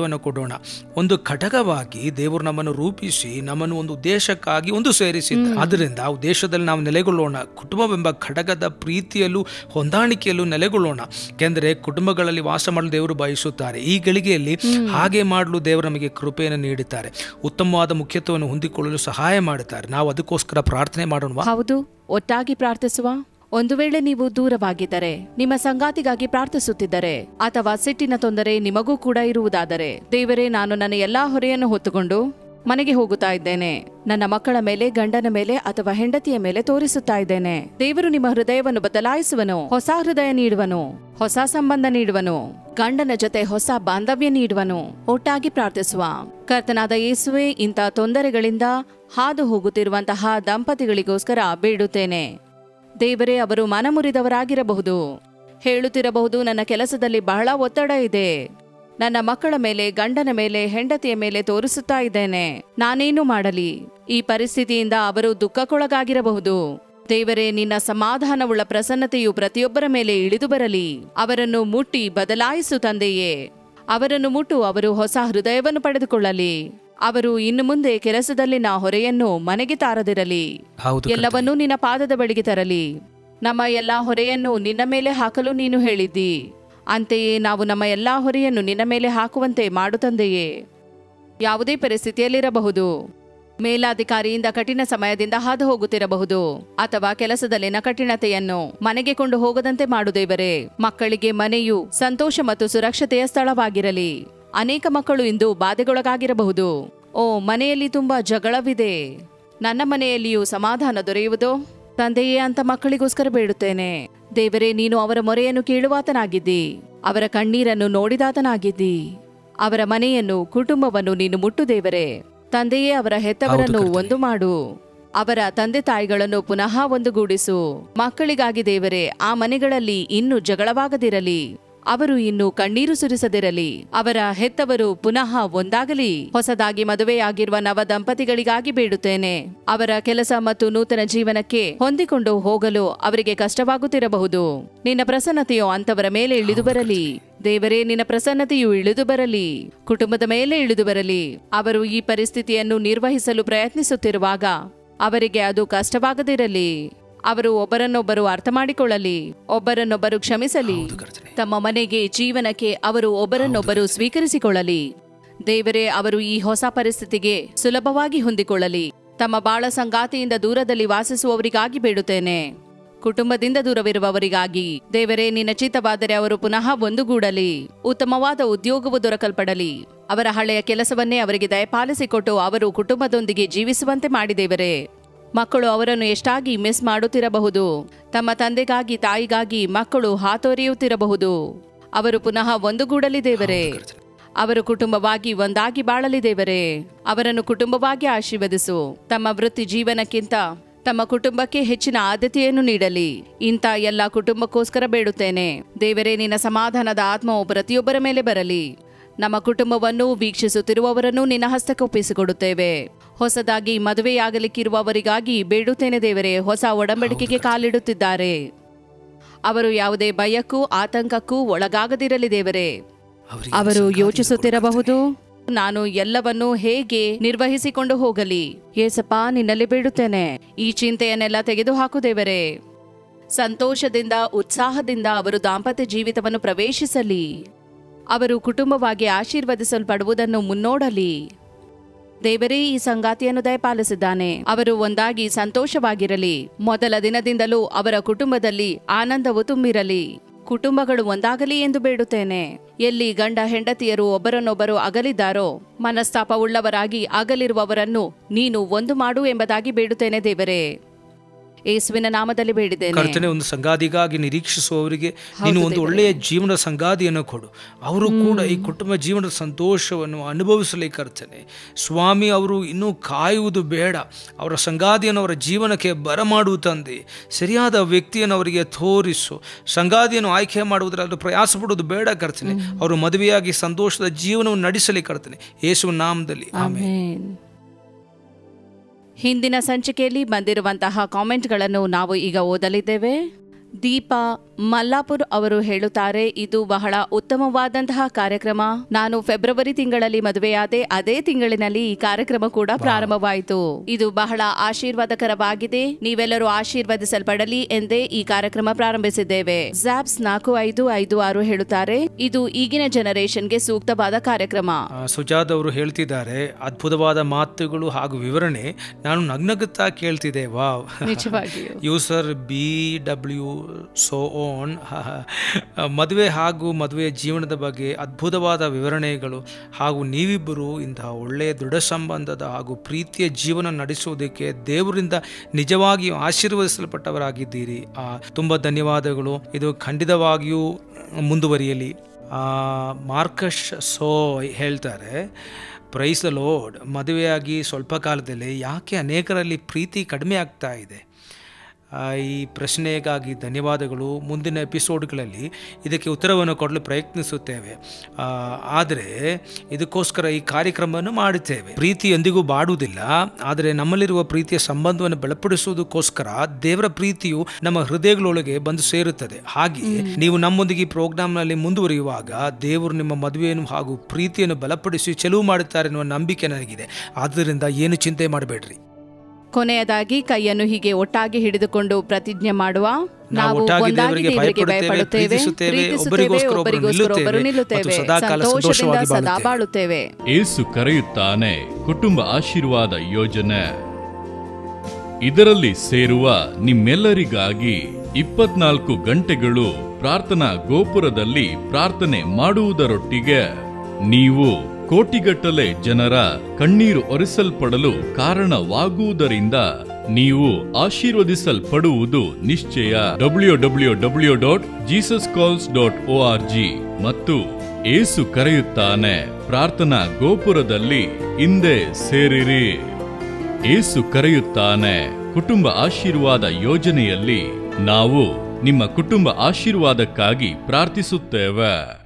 ನೆಲೆಗೊಳ್ಳೋಣ. ಒಂದು ಘಟಕವಾಗಿ ದೇವರು ನಮ್ಮನ್ನು ರೂಪಿಸಿ ನಮ್ಮನ್ನು ಒಂದು ಉದ್ದೇಶಕ್ಕಾಗಿ ಒಂದು ಸೇರಿಸಿದ್ದಾರೆ. ಆದ್ದರಿಂದ ಆ ಉದ್ದೇಶದಲ್ಲಿ ನಾವು ನೆಲೆಗೊಳ್ಳೋಣ. ಕುಟುಂಬವೆಂಬ ಘಟಕದ ಪ್ರೀತಿಯಲ್ಲೂ ಹೊಂದಾಣಿಕೆಯಲ್ಲೂ ನೆಲೆಗೊಳ್ಳೋಣ. ಯಾಕೆಂದರೆ ಕುಟುಂಬಗಳಲ್ಲಿ ವಾಸ ಮಾಡಲು ದೇವರು ಬಯಸುತ್ತಾರೆ. ಈ ಗಳಿಗೆಯಲ್ಲಿ ಹಾಗೆ ಮಾಡಲು ದೇವರು ನಮಗೆ ಕೃಪೆಯನ್ನು ನೀಡುತ್ತಾರೆ. ಉತ್ತಮವಾದ ಮುಖ್ಯತ್ವವನ್ನು ಹೊಂದಿಕೊಳ್ಳಲು ಸಹಾಯ ಮಾಡುತ್ತಾರೆ. ನಾವು ಅದಕ್ಕೋಸ್ಕರ ಪ್ರಾರ್ಥನೆ ಮಾಡೋಣ. ಹೌದು, ಒಟ್ಟಾಗಿ ಪ್ರಾರ್ಥಿಸುವ. ಒಂದು ವೇಳೆ ನೀವು ದೂರವಾಗಿದ್ದರೆ, ನಿಮ್ಮ ಸಂಗಾತಿಗಾಗಿ ಪ್ರಾರ್ಥಿಸುತ್ತಿದ್ದರೆ, ಅಥವಾ ಸಿಟ್ಟಿನ ತೊಂದರೆ ನಿಮಗೂ ಕೂಡ ಇರುವುದಾದರೆ, ದೇವರೇ, ನಾನು ನನ್ನ ಎಲ್ಲಾ ಹೊರೆಯನ್ನು ಹೊತ್ತುಕೊಂಡು ಮನೆಗೆ ಹೋಗುತ್ತಾ ಇದ್ದೇನೆ. ನನ್ನ ಮಕ್ಕಳ ಮೇಲೆ, ಗಂಡನ ಮೇಲೆ ಅಥವಾ ಹೆಂಡತಿಯ ಮೇಲೆ ತೋರಿಸುತ್ತಾ ಇದ್ದೇನೆ. ದೇವರು ನಿಮ್ಮ ಹೃದಯವನ್ನು ಬದಲಾಯಿಸುವನು, ಹೊಸ ಹೃದಯ ನೀಡುವನು, ಹೊಸ ಸಂಬಂಧ ನೀಡುವನು, ಗಂಡನ ಜೊತೆ ಹೊಸ ಬಾಂಧವ್ಯ ನೀಡುವನು. ಒಟ್ಟಾಗಿ ಪ್ರಾರ್ಥಿಸುವ. ಕರ್ತನಾದ ಯೇಸುವೆ, ಇಂಥ ತೊಂದರೆಗಳಿಂದ ಹಾದು ಹೋಗುತ್ತಿರುವಂತಹ ದಂಪತಿಗಳಿಗೋಸ್ಕರ ಬೇಡುತ್ತೇನೆ. ದೇವರೇ, ಅವರು ಮನಮುರಿದವರಾಗಿರಬಹುದು, ಹೇಳುತ್ತಿರಬಹುದು, ನನ್ನ ಕೆಲಸದಲ್ಲಿ ಬಹಳ ಒತ್ತಡ ಇದೆ, ನನ್ನ ಮಕ್ಕಳ ಮೇಲೆ, ಗಂಡನ ಮೇಲೆ, ಹೆಂಡತಿಯ ಮೇಲೆ ತೋರಿಸುತ್ತಾ ಇದ್ದೇನೆ, ನಾನೇನು ಮಾಡಲಿ? ಈ ಪರಿಸ್ಥಿತಿಯಿಂದ ಅವರು ದುಃಖಕ್ಕೊಳಗಾಗಿರಬಹುದು. ದೇವರೇ, ನಿನ್ನ ಸಮಾಧಾನವುಳ್ಳ ಪ್ರಸನ್ನತೆಯು ಪ್ರತಿಯೊಬ್ಬರ ಮೇಲೆ ಇಳಿದು ಬರಲಿ. ಅವರನ್ನು ಮುಟ್ಟಿ ಬದಲಾಯಿಸು ತಂದೆಯೇ. ಅವರನ್ನು ಮುಟ್ಟು ಅವರು ಹೊಸ ಹೃದಯವನ್ನು ಪಡೆದುಕೊಳ್ಳಲಿ. ಅವರು ಇನ್ನು ಮುಂದೆ ಕೆಲಸದಲ್ಲಿನ ಹೊರೆಯನ್ನು ಮನೆಗೆ ತಾರದಿರಲಿ. ಎಲ್ಲವನ್ನೂ ನಿನ್ನ ಪಾದದ ಬಳಿಗೆ ತರಲಿ. ನಮ್ಮ ಎಲ್ಲಾ ಹೊರೆಯನ್ನು ನಿನ್ನ ಮೇಲೆ ಹಾಕಲು ನೀನು ಹೇಳಿದ್ದಿ. ಅಂತೆಯೇ ನಾವು ನಮ್ಮ ಎಲ್ಲಾ ಹೊರೆಯನ್ನು ನಿನ್ನ ಮೇಲೆ ಹಾಕುವಂತೆ ಮಾಡು ತಂದೆಯೇ. ಯಾವುದೇ ಪರಿಸ್ಥಿತಿಯಲ್ಲಿರಬಹುದು, ಮೇಲಾಧಿಕಾರಿಯಿಂದ ಕಠಿಣ ಸಮಯದಿಂದ ಹಾದು ಹೋಗುತ್ತಿರಬಹುದು, ಅಥವಾ ಕೆಲಸದಲ್ಲಿನ ಕಠಿಣತೆಯನ್ನು ಮನೆಗೆ ಕೊಂಡು ಹೋಗದಂತೆ ಮಾಡು ದೇವರೇ. ಮಕ್ಕಳಿಗೆ ಮನೆಯು ಸಂತೋಷ ಮತ್ತು ಸುರಕ್ಷತೆಯ ಸ್ಥಳವಾಗಿರಲಿ. ಅನೇಕ ಮಕ್ಕಳು ಇಂದು ಬಾಧೆಗೊಳಗಾಗಿರಬಹುದು. ಓ, ಮನೆಯಲ್ಲಿ ತುಂಬಾ ಜಗಳವಿದೆ, ನನ್ನ ಮನೆಯಲ್ಲಿಯೂ ಸಮಾಧಾನ ದೊರೆಯುವುದೋ? ತಂದೆಯೇ, ಅಂತ ಮಕ್ಕಳಿಗೋಸ್ಕರ ಬೇಡುತ್ತೇನೆ. ದೇವರೇ, ನೀನು ಅವರ ಮೊರೆಯನ್ನು ಕೇಳುವಾತನಾಗಿದ್ದಿ, ಅವರ ಕಣ್ಣೀರನ್ನು ನೋಡಿದಾತನಾಗಿದ್ದಿ. ಅವರ ಮನೆಯನ್ನು, ಕುಟುಂಬವನ್ನು ನೀನು ಮುಟ್ಟು ದೇವರೇ. ತಂದೆಯೇ, ಅವರ ಹೆತ್ತವರನ್ನು ಒಂದು ಮಾಡು. ಅವರ ತಂದೆ ತಾಯಿಗಳನ್ನು ಪುನಃ ಒಂದುಗೂಡಿಸು. ಮಕ್ಕಳಿಗಾಗಿ ದೇವರೇ, ಆ ಮನೆಗಳಲ್ಲಿ ಇನ್ನು ಜಗಳವಾಗದಿರಲಿ, ಅವರು ಇನ್ನು ಕಣ್ಣೀರು ಸುರಿಸದಿರಲಿ. ಅವರ ಹೆತ್ತವರು ಪುನಃ ಒಂದಾಗಲಿ. ಹೊಸದಾಗಿ ಮದುವೆಯಾಗಿರುವ ನವ ದಂಪತಿಗಳಿಗಾಗಿ ಬೇಡುತ್ತೇನೆ. ಅವರ ಕೆಲಸ ಮತ್ತು ನೂತನ ಜೀವನಕ್ಕೆ ಹೊಂದಿಕೊಂಡು ಹೋಗಲು ಅವರಿಗೆ ಕಷ್ಟವಾಗುತ್ತಿರಬಹುದು. ನಿನ್ನ ಪ್ರಸನ್ನತೆಯು ಅಂತವರ ಮೇಲೆ ಇಳಿದು ಬರಲಿ. ದೇವರೇ, ನಿನ್ನ ಪ್ರಸನ್ನತೆಯು ಇಳಿದು ಬರಲಿ, ಕುಟುಂಬದ ಮೇಲೆ ಇಳಿದು ಬರಲಿ. ಅವರು ಈ ಪರಿಸ್ಥಿತಿಯನ್ನು ನಿರ್ವಹಿಸಲು ಪ್ರಯತ್ನಿಸುತ್ತಿರುವಾಗ ಅವರಿಗೆ ಅದು ಕಷ್ಟವಾಗದಿರಲಿ. ಅವರು ಒಬ್ಬರನ್ನೊಬ್ಬರು ಅರ್ಥ ಮಾಡಿಕೊಳ್ಳಲಿ, ಒಬ್ಬರನ್ನೊಬ್ಬರು ಕ್ಷಮಿಸಲಿ. ತಮ್ಮ ಮನೆಗೆ, ಜೀವನಕ್ಕೆ ಅವರು ಒಬ್ಬರನ್ನೊಬ್ಬರು ಸ್ವೀಕರಿಸಿಕೊಳ್ಳಲಿ. ದೇವರೇ, ಅವರು ಈ ಹೊಸ ಪರಿಸ್ಥಿತಿಗೆ ಸುಲಭವಾಗಿ ಹೊಂದಿಕೊಳ್ಳಲಿ. ತಮ್ಮ ಬಾಳ ಸಂಗಾತಿಯಿಂದ ದೂರದಲ್ಲಿ ವಾಸಿಸುವವರಿಗಾಗಿ ಬೇಡುತ್ತೇನೆ. ಕುಟುಂಬದಿಂದ ದೂರವಿರುವವರಿಗಾಗಿ ದೇವರೇ, ನಿನ್ನ ಚಿತ್ತವಾದರೆ ಅವರು ಪುನಃ ಒಂದುಗೂಡಲಿ. ಉತ್ತಮವಾದ ಉದ್ಯೋಗವು ದೊರಕಲ್ಪಡಲಿ. ಅವರ ಹಳೆಯ ಕೆಲಸವನ್ನೇ ಅವರಿಗೆ ದಯಪಾಲಿಸಿಕೊಟ್ಟು ಅವರು ಕುಟುಂಬದೊಂದಿಗೆ ಜೀವಿಸುವಂತೆ ಮಾಡಿ ದೇವರೇ. ಮಕ್ಕಳು ಅವರನ್ನು ಎಷ್ಟಾಗಿ ಮಿಸ್ ಮಾಡುತ್ತಿರಬಹುದು. ತಮ್ಮ ತಂದೆಗಾಗಿ, ತಾಯಿಗಾಗಿ ಮಕ್ಕಳು ಹಾತೊರೆಯುತ್ತಿರಬಹುದು. ಅವರು ಪುನಃ ಒಂದುಗೂಡಲಿ ದೇವರೇ. ಅವರು ಕುಟುಂಬವಾಗಿ ಒಂದಾಗಿ ಬಾಳಲಿ ದೇವರೇ. ಅವರನ್ನು ಕುಟುಂಬವಾಗಿ ಆಶೀರ್ವದಿಸು. ತಮ್ಮ ವೃತ್ತಿ ಜೀವನಕ್ಕಿಂತ ತಮ್ಮ ಕುಟುಂಬಕ್ಕೆ ಹೆಚ್ಚಿನ ಆದ್ಯತೆಯನ್ನು ನೀಡಲಿ. ಇಂಥ ಎಲ್ಲ ಕುಟುಂಬಕ್ಕೋಸ್ಕರ ಬೇಡುತ್ತೇನೆ. ದೇವರೇ, ನಿನ್ನ ಸಮಾಧಾನದ ಆತ್ಮವು ಪ್ರತಿಯೊಬ್ಬರ ಮೇಲೆ ಬರಲಿ. ನಮ್ಮ ಕುಟುಂಬವನ್ನು ವೀಕ್ಷಿಸುತ್ತಿರುವವರನ್ನು ನಿನ್ನ ಹಸ್ತಕ್ಕೆ ಒಪ್ಪಿಸಿಕೊಡುತ್ತೇವೆ. ಹೊಸದಾಗಿ ಮದುವೆಯಾಗಲಿಕ್ಕಿರುವವರಿಗಾಗಿ ಬೇಡುತ್ತೇನೆ ದೇವರೇ. ಹೊಸ ಒಡಂಬಡಿಕೆಗೆ ಕಾಲಿಡುತ್ತಿದ್ದಾರೆ. ಅವರು ಯಾವುದೇ ಭಯಕ್ಕೂ ಆತಂಕಕ್ಕೂ ಒಳಗಾಗದಿರಲಿ ದೇವರೇ. ಅವರು ಯೋಚಿಸುತ್ತಿರಬಹುದು, ನಾನು ಎಲ್ಲವನ್ನೂ ಹೇಗೆ ನಿರ್ವಹಿಸಿಕೊಂಡು ಹೋಗಲಿ? ಯೇಸಪ್ಪ, ನಿನ್ನಲ್ಲಿ ಬೇಡುತ್ತೇನೆ, ಈ ಚಿಂತೆಯನ್ನೆಲ್ಲ ತೆಗೆದುಹಾಕು ದೇವರೇ. ಸಂತೋಷದಿಂದ, ಉತ್ಸಾಹದಿಂದ ಅವರು ದಾಂಪತ್ಯ ಜೀವಿತವನ್ನು ಪ್ರವೇಶಿಸಲಿ. ಅವರು ಕುಟುಂಬವಾಗಿ ಆಶೀರ್ವದಿಸಲ್ಪಡುವುದನ್ನು ಮುನ್ನೋಡಲಿ. ದೇವರೇ, ಈ ಸಂಗಾತಿಯನ್ನು ದಯಪಾಲಿಸಿದ್ದಾನೆ. ಅವರು ಒಂದಾಗಿ ಸಂತೋಷವಾಗಿರಲಿ. ಮೊದಲ ದಿನದಿಂದಲೂ ಅವರ ಕುಟುಂಬದಲ್ಲಿ ಆನಂದವು ತುಂಬಿರಲಿ. ಕುಟುಂಬಗಳು ಒಂದಾಗಲಿ ಎಂದು ಬೇಡುತ್ತೇನೆ. ಎಲ್ಲಿ ಗಂಡ ಹೆಂಡತಿಯರು ಒಬ್ಬರನ್ನೊಬ್ಬರು ಅಗಲಿದ್ದಾರೋ, ಮನಸ್ತಾಪವುಳ್ಳವರಾಗಿ ಅಗಲಿರುವವರನ್ನು ನೀನು ಒಂದು ಮಾಡು ಎಂಬುದಾಗಿ ಬೇಡುತ್ತೇನೆ ದೇವರೇ. ಯೇಸುವಿನ ನಾಮದಲ್ಲಿ ಬೇಡಿದ್ದೇನೆ. ಕರ್ತನೆ, ಒಂದು ಸಂಗಾತಿಗಾಗಿ ನಿರೀಕ್ಷಿಸುವವರಿಗೆ ನೀನು ಒಂದು ಒಳ್ಳೆಯ ಜೀವನದ ಸಂಗಾತಿಯನ್ನು ಕೊಡು. ಅವರು ಕೂಡ ಈ ಕುಟುಂಬ ಜೀವನದ ಸಂತೋಷವನ್ನು ಅನುಭವಿಸಲಿ ಕರ್ತನೆ. ಸ್ವಾಮಿ, ಅವರು ಇನ್ನೂ ಕಾಯುವುದು ಬೇಡ. ಅವರ ಸಂಗಾತಿಯನ್ನು ಅವರ ಜೀವನಕ್ಕೆ ಬರಮಾಡುವ ತಂದೆ. ಸರಿಯಾದ ವ್ಯಕ್ತಿಯನ್ನು ಅವರಿಗೆ ತೋರಿಸು. ಸಂಗಾತಿಯನ್ನು ಆಯ್ಕೆ ಮಾಡುವುದರಲ್ಲಿ ಪ್ರಯಾಸ ಪಡುವುದು ಬೇಡ ಕರ್ತನೆ. ಅವರು ಮದುವೆಯಾಗಿ ಸಂತೋಷದ ಜೀವನವನ್ನು ನಡೆಸಲಿ ಕರ್ತನೆ, ಯೇಸುವಿನ ನಾಮದಲ್ಲಿ ಆಮೆನ್. ಹಿಂದಿನ ಸಂಚಿಕೆಯಲ್ಲಿ ಬಂದಿರುವಂತಹ ಕಾಮೆಂಟ್ಗಳನ್ನು ನಾವು ಈಗ ಓದಲಿದ್ದೇವೆ. ದೀಪಾ ಮಲ್ಲಾಪುರ್ ಅವರು ಹೇಳುತ್ತಾರೆ, ಇದು ಬಹಳ ಉತ್ತಮವಾದಂತಹ ಕಾರ್ಯಕ್ರಮ. ನಾನು ಫೆಬ್ರವರಿ ತಿಂಗಳಲ್ಲಿ ಮದುವೆಯಾದೆ, ಅದೇ ತಿಂಗಳಿನಲ್ಲಿ ಈ ಕಾರ್ಯಕ್ರಮ ಕೂಡ ಪ್ರಾರಂಭವಾಯಿತು. ಇದು ಬಹಳ ಆಶೀರ್ವಾದಕರವಾಗಿದೆ. ನೀವೆಲ್ಲರೂ ಆಶೀರ್ವದಿಸಲ್ಪಡಲಿ ಎಂದೇ ಈ ಕಾರ್ಯಕ್ರಮ ಪ್ರಾರಂಭಿಸಿದ್ದೇವೆ. ಜ್ಯಾಬ್ಸ್ 4556 ಹೇಳುತ್ತಾರೆ, ಇದು ಈಗಿನ ಜನರೇಷನ್ಗೆ ಸೂಕ್ತವಾದ ಕಾರ್ಯಕ್ರಮ. ಸುಜಾದ್ ಅವರು ಹೇಳ್ತಿದ್ದಾರೆ, ಅದ್ಭುತವಾದ ಮಾತುಗಳು ಹಾಗೂ ವಿವರಣೆ. ನಾನು ನಗ್ನಗುತ್ತಾ ಕೇಳ್ತಿದ್ದೆ. Wow, user BW so own. ಮದುವೆ ಹಾಗೂ ಮದುವೆಯ ಜೀವನದ ಬಗ್ಗೆ ಅದ್ಭುತವಾದ ವಿವರಣೆಗಳು, ಹಾಗೂ ನೀವಿಬ್ಬರು ಇಂತಹ ಒಳ್ಳೆಯ ದೃಢ ಸಂಬಂಧದ ಹಾಗೂ ಪ್ರೀತಿಯ ಜೀವನ ನಡೆಸುವುದಕ್ಕೆ ದೇವರಿಂದ ನಿಜವಾಗಿಯೂ ಆಶೀರ್ವದಿಸಲ್ಪಟ್ಟವರಾಗಿದ್ದೀರಿ. ತುಂಬ ಧನ್ಯವಾದಗಳು. ಇದು ಖಂಡಿತವಾಗಿಯೂ ಮುಂದುವರಿಯಲಿ. ಮಾರ್ಕಶ್ ಸೋ ಹೇಳ್ತಾರೆ, ಪ್ರೈಸ್ ದ ಲಾರ್ಡ್. ಮದುವೆಯಾಗಿ ಸ್ವಲ್ಪ ಕಾಲದಲ್ಲಿ ಯಾಕೆ ಅನೇಕರಲ್ಲಿ ಪ್ರೀತಿ ಕಡಿಮೆ ಆಗ್ತಾ ಇದೆ? ಈ ಪ್ರಶ್ನೆಗಾಗಿ ಧನ್ಯವಾದಗಳು. ಮುಂದಿನ ಎಪಿಸೋಡ್ಗಳಲ್ಲಿ ಇದಕ್ಕೆ ಉತ್ತರವನ್ನು ಕೊಡಲು ಪ್ರಯತ್ನಿಸುತ್ತೇವೆ. ಆದರೆ ಇದಕ್ಕೋಸ್ಕರ ಈ ಕಾರ್ಯಕ್ರಮವನ್ನು ಮಾಡುತ್ತೇವೆ. ಪ್ರೀತಿ ಎಂದಿಗೂ ಬಾಡುವುದಿಲ್ಲ, ಆದರೆ ನಮ್ಮಲ್ಲಿರುವ ಪ್ರೀತಿಯ ಸಂಬಂಧವನ್ನು ಬಲಪಡಿಸುವುದಕ್ಕೋಸ್ಕರ ದೇವರ ಪ್ರೀತಿಯು ನಮ್ಮ ಹೃದಯಗಳೊಳಗೆ ಬಂದು ಸೇರುತ್ತದೆ. ಹಾಗೆಯೇ ನೀವು ನಮ್ಮೊಂದಿಗೆ ಈ ಪ್ರೋಗ್ರಾಮ್ನಲ್ಲಿ ಮುಂದುವರಿಯುವಾಗ ದೇವರು ನಿಮ್ಮ ಮದುವೆಯನ್ನು ಹಾಗೂ ಪ್ರೀತಿಯನ್ನು ಬಲಪಡಿಸಿ ಚೆಲುವು ಮಾಡುತ್ತಾರೆ ಎನ್ನುವ ನಂಬಿಕೆ ನನಗಿದೆ. ಆದ್ದರಿಂದ ಏನು ಚಿಂತೆ ಮಾಡಬೇಡ್ರಿ. ಕೊನೆಯದಾಗಿ ಕೈಯನ್ನು ಹೀಗೆ ಒಟ್ಟಾಗಿ ಹಿಡಿದುಕೊಂಡು ಪ್ರತಿಜ್ಞೆ ಮಾಡುವ. ನಾವು ಒಂದಾಗಿ ದೇವರಿಗೆ ಭಯಪಡುತ್ತೇವೆ, ಪ್ರೀತಿಸುತ್ತೇವೆ, ಒಬ್ಬರಿಗೋಸ್ಕರ ನಿಲ್ಲುತ್ತೇವೆ, ಸಂತೋಷದಿಂದ ಸದಾ ಬಾಳುತ್ತೇವೆ. ಯೇಸು ಕರೆಯುತ್ತಾನೆ ಕುಟುಂಬ ಆಶೀರ್ವಾದ ಯೋಜನೆ. ಇದರಲ್ಲಿ ಸೇರುವ ನಿಮ್ಮೆಲ್ಲರಿಗಾಗಿ 24 ಗಂಟೆಗಳು ಪ್ರಾರ್ಥನಾ ಗೋಪುರದಲ್ಲಿ ಪ್ರಾರ್ಥನೆ ಮಾಡುವುದರೊಟ್ಟಿಗೆ ನೀವು ಕೋಟಿಗಟ್ಟಲೆ ಜನರ ಕಣ್ಣೀರು ಒರೆಸಲ್ಪಡಲು ಕಾರಣವಾಗುವುದರಿಂದ ನೀವು ಆಶೀರ್ವದಿಸಲ್ಪಡುವುದು ನಿಶ್ಚಯ. www.jesuscalls.org ಮತ್ತು ಯೇಸು ಕರೆಯುತ್ತಾನೆ ಪ್ರಾರ್ಥನಾ ಗೋಪುರದಲ್ಲಿ ಹಿಂದೆ ಸೇರಿರಿ. ಯೇಸು ಕರೆಯುತ್ತಾನೆ ಕುಟುಂಬ ಆಶೀರ್ವಾದ ಯೋಜನೆಯಲ್ಲಿ ನಾವು ನಿಮ್ಮ ಕುಟುಂಬ ಆಶೀರ್ವಾದಕ್ಕಾಗಿ ಪ್ರಾರ್ಥಿಸುತ್ತೇವೆ.